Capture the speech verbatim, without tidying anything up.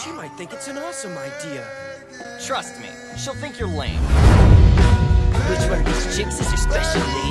She might think it's an awesome idea. Trust me, she'll think you're lame. Which one of these chicks is your special lady?